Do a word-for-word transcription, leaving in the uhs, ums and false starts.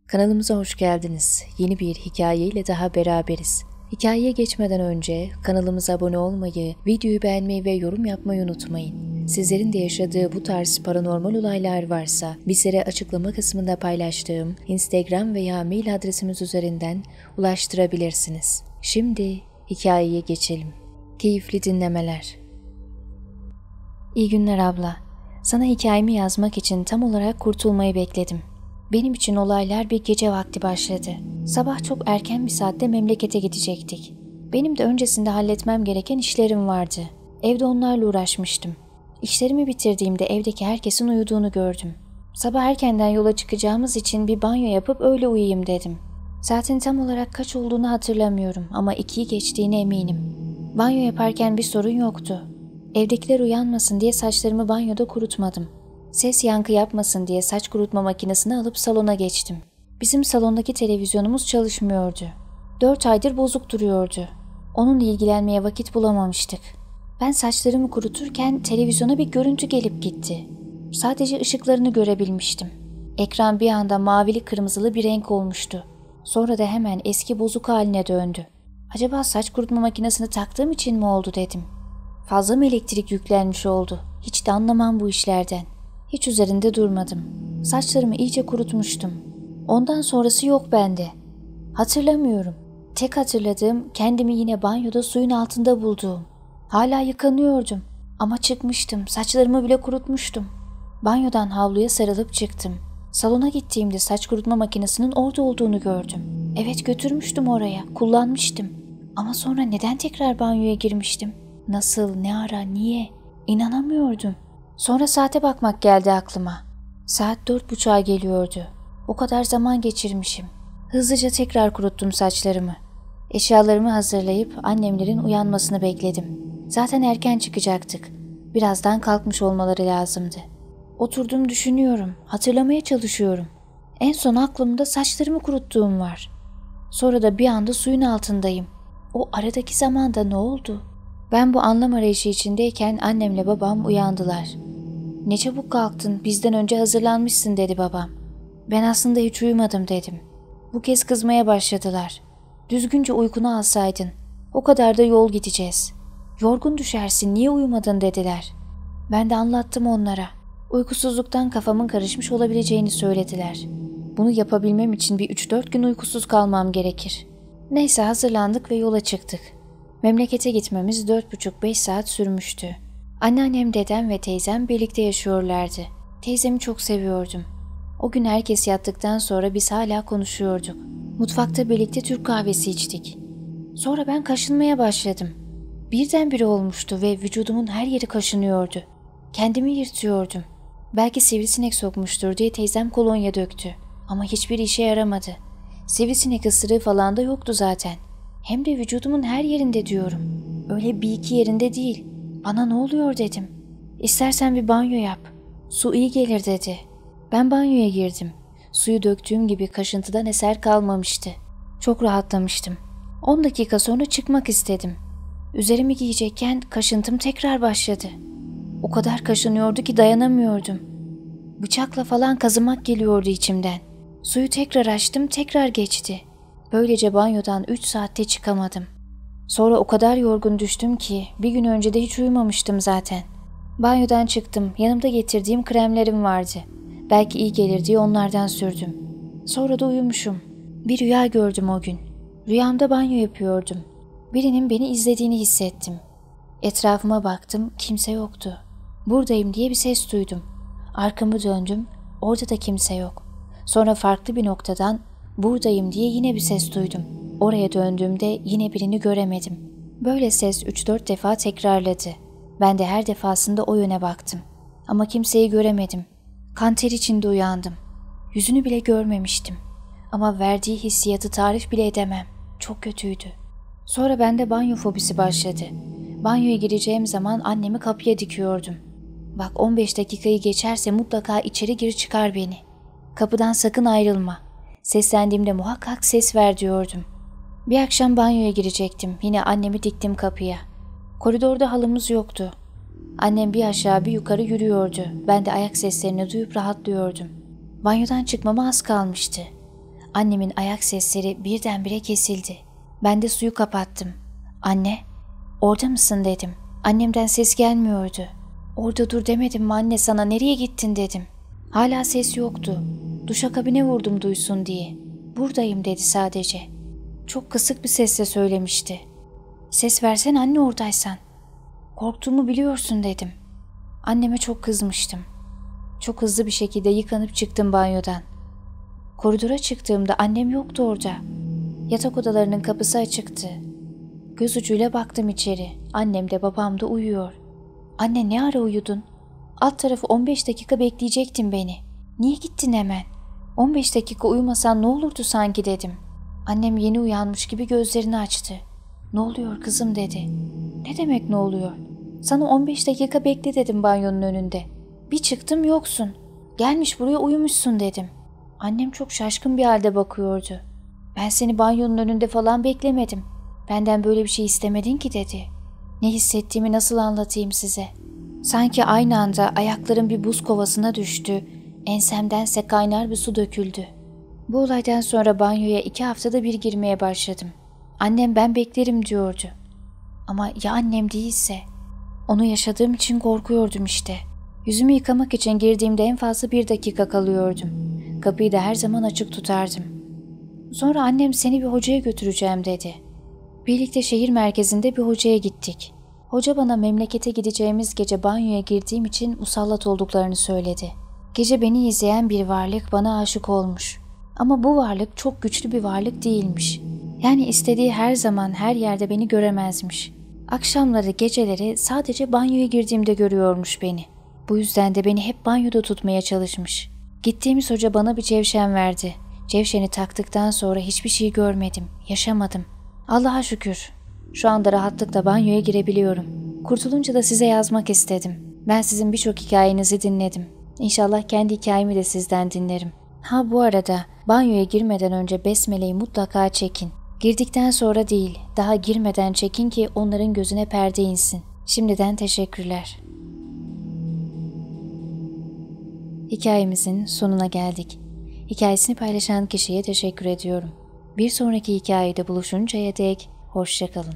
Kanalımıza hoş geldiniz. Yeni bir hikayeyle daha beraberiz. Hikayeye geçmeden önce kanalımıza abone olmayı, videoyu beğenmeyi ve yorum yapmayı unutmayın. Sizlerin de yaşadığı bu tarz paranormal olaylar varsa bizlere açıklama kısmında paylaştığım Instagram veya mail adresimiz üzerinden ulaştırabilirsiniz. Şimdi hikayeye geçelim. Keyifli dinlemeler. İyi günler abla. Sana hikayemi yazmak için tam olarak kurtulmayı bekledim. Benim için olaylar bir gece vakti başladı. Sabah çok erken bir saatte memlekete gidecektik. Benim de öncesinde halletmem gereken işlerim vardı. Evde onlarla uğraşmıştım. İşlerimi bitirdiğimde evdeki herkesin uyuduğunu gördüm. Sabah erkenden yola çıkacağımız için bir banyo yapıp öyle uyuyayım dedim. Saatin tam olarak kaç olduğunu hatırlamıyorum ama ikiyi geçtiğine eminim. Banyo yaparken bir sorun yoktu. Evdekiler uyanmasın diye saçlarımı banyoda kurutmadım. Ses yankı yapmasın diye saç kurutma makinesini alıp salona geçtim. Bizim salondaki televizyonumuz çalışmıyordu. Dört aydır bozuk duruyordu. Onunla ilgilenmeye vakit bulamamıştık. Ben saçlarımı kuruturken televizyona bir görüntü gelip gitti. Sadece ışıklarını görebilmiştim. Ekran bir anda mavili kırmızılı bir renk olmuştu. Sonra da hemen eski bozuk haline döndü. Acaba saç kurutma makinesini taktığım için mi oldu dedim. Fazla mı elektrik yüklenmiş oldu? Hiç de anlamam bu işlerden. Hiç üzerinde durmadım. Saçlarımı iyice kurutmuştum. Ondan sonrası yok bende. Hatırlamıyorum. Tek hatırladığım kendimi yine banyoda suyun altında bulduğum. Hala yıkanıyordum. Ama çıkmıştım. Saçlarımı bile kurutmuştum. Banyodan havluya sarılıp çıktım. Salona gittiğimde saç kurutma makinesinin orada olduğunu gördüm. Evet, götürmüştüm oraya. Kullanmıştım. Ama sonra neden tekrar banyoya girmiştim? Nasıl, ne ara, niye? İnanamıyordum. Sonra saate bakmak geldi aklıma. Saat dört buçuğa geliyordu. O kadar zaman geçirmişim. Hızlıca tekrar kuruttum saçlarımı. Eşyalarımı hazırlayıp annemlerin uyanmasını bekledim. Zaten erken çıkacaktık. Birazdan kalkmış olmaları lazımdı. Oturdum düşünüyorum, hatırlamaya çalışıyorum. En son aklımda saçlarımı kuruttuğum var. Sonra da bir anda suyun altındayım. O aradaki zamanda ne oldu? Ben bu anlam arayışı içindeyken annemle babam uyandılar. "Ne çabuk kalktın, bizden önce hazırlanmışsın," dedi babam. Ben aslında hiç uyumadım dedim. Bu kez kızmaya başladılar. "Düzgünce uykunu alsaydın. O kadar da yol gideceğiz. Yorgun düşersin, niye uyumadın?" dediler. Ben de anlattım onlara. Uykusuzluktan kafamın karışmış olabileceğini söylediler. Bunu yapabilmem için bir üç dört gün uykusuz kalmam gerekir. Neyse, hazırlandık ve yola çıktık. Memlekete gitmemiz dört buçuk beş saat sürmüştü. Anneannem, dedem ve teyzem birlikte yaşıyorlardı. Teyzemi çok seviyordum. O gün herkes yattıktan sonra biz hala konuşuyorduk. Mutfakta birlikte Türk kahvesi içtik. Sonra ben kaşınmaya başladım. Birdenbire olmuştu ve vücudumun her yeri kaşınıyordu. Kendimi yırtıyordum. Belki sivrisinek sokmuştur diye teyzem kolonya döktü. Ama hiçbir işe yaramadı. Sivrisinek ısırığı falan da yoktu zaten. Hem de vücudumun her yerinde diyorum. Öyle bir iki yerinde değil. Bana ne oluyor dedim. "İstersen bir banyo yap. Su iyi gelir," dedi. Ben banyoya girdim. Suyu döktüğüm gibi kaşıntıdan eser kalmamıştı. Çok rahatlamıştım. on dakika sonra çıkmak istedim. Üzerimi giyecekken kaşıntım tekrar başladı. O kadar kaşınıyordu ki dayanamıyordum. Bıçakla falan kazımak geliyordu içimden. Suyu tekrar açtım, tekrar geçti. Böylece banyodan üç saatte çıkamadım. Sonra o kadar yorgun düştüm ki bir gün önce de hiç uyumamıştım zaten. Banyodan çıktım, yanımda getirdiğim kremlerim vardı. Belki iyi gelir diye onlardan sürdüm. Sonra da uyumuşum. Bir rüya gördüm o gün. Rüyamda banyo yapıyordum. Birinin beni izlediğini hissettim. Etrafıma baktım, kimse yoktu. "Buradayım," diye bir ses duydum. Arkamı döndüm, orada da kimse yok. Sonra farklı bir noktadan "Buradayım," diye yine bir ses duydum. Oraya döndüğümde yine birini göremedim. Böyle ses üç dört defa tekrarladı. Ben de her defasında o yöne baktım. Ama kimseyi göremedim. Kan ter içinde uyandım. Yüzünü bile görmemiştim. Ama verdiği hissiyatı tarif bile edemem. Çok kötüydü. Sonra bende banyo fobisi başladı. Banyoya gireceğim zaman annemi kapıya dikiyordum. "Bak, on beş dakikayı geçerse mutlaka içeri gir çıkar beni. Kapıdan sakın ayrılma. Seslendiğimde muhakkak ses ver," diyordum. Bir akşam banyoya girecektim. Yine annemi diktim kapıya. Koridorda halımız yoktu. Annem bir aşağı bir yukarı yürüyordu. Ben de ayak seslerini duyup rahatlıyordum. Banyodan çıkmama az kalmıştı. Annemin ayak sesleri birdenbire kesildi. Ben de suyu kapattım. "Anne, orada mısın?" dedim. Annemden ses gelmiyordu. "Orada dur demedim mi anne sana, nereye gittin?" dedim. Hala ses yoktu. Duşakabine vurdum duysun diye. "Buradayım" dedi sadece. Çok kısık bir sesle söylemişti. "Ses versen anne oradaysan." "Korktuğumu biliyorsun" dedim. Anneme çok kızmıştım. Çok hızlı bir şekilde yıkanıp çıktım banyodan. Koridora çıktığımda annem yoktu orada. Yatak odalarının kapısı açıktı. Göz ucuyla baktım içeri. Annem de babam da uyuyor. "Anne, ne ara uyudun? Alt tarafı on beş dakika bekleyecektin beni. Niye gittin hemen? on beş dakika uyumasan ne olurdu sanki" dedim. Annem yeni uyanmış gibi gözlerini açtı. "Ne oluyor kızım?" dedi. "Ne demek ne oluyor? Sana on beş dakika bekle dedim banyonun önünde. Bir çıktım yoksun. Gelmiş buraya uyumuşsun" dedim. Annem çok şaşkın bir halde bakıyordu. "Ben seni banyonun önünde falan beklemedim. Benden böyle bir şey istemedin ki" dedi. Ne hissettiğimi nasıl anlatayım size? Sanki aynı anda ayaklarım bir buz kovasına düştü, ensemdense kaynar bir su döküldü. Bu olaydan sonra banyoya iki haftada bir girmeye başladım. Annem ben beklerim diyordu. Ama ya annem değilse? Onu yaşadığım için korkuyordum işte. Yüzümü yıkamak için girdiğimde en fazla bir dakika kalıyordum. Kapıyı da her zaman açık tutardım. Sonra annem "Seni bir hocaya götüreceğim" dedi. Birlikte şehir merkezinde bir hocaya gittik. Hoca bana memlekete gideceğimiz gece banyoya girdiğim için musallat olduklarını söyledi. Gece beni izleyen bir varlık bana aşık olmuş. Ama bu varlık çok güçlü bir varlık değilmiş. Yani istediği her zaman her yerde beni göremezmiş. Akşamları, geceleri sadece banyoya girdiğimde görüyormuş beni. Bu yüzden de beni hep banyoda tutmaya çalışmış. Gittiğimiz hoca bana bir cevşen verdi. Cevşeni taktıktan sonra hiçbir şey görmedim, yaşamadım. Allah'a şükür. Şu anda rahatlıkla banyoya girebiliyorum. Kurtulunca da size yazmak istedim. Ben sizin birçok hikayenizi dinledim. İnşallah kendi hikayemi de sizden dinlerim. Ha bu arada banyoya girmeden önce besmeleyi mutlaka çekin. Girdikten sonra değil, daha girmeden çekin ki onların gözüne perde insin. Şimdiden teşekkürler. Hikayemizin sonuna geldik. Hikayesini paylaşan kişiye teşekkür ediyorum. Bir sonraki hikayede buluşuncaya dek hoşça kalın.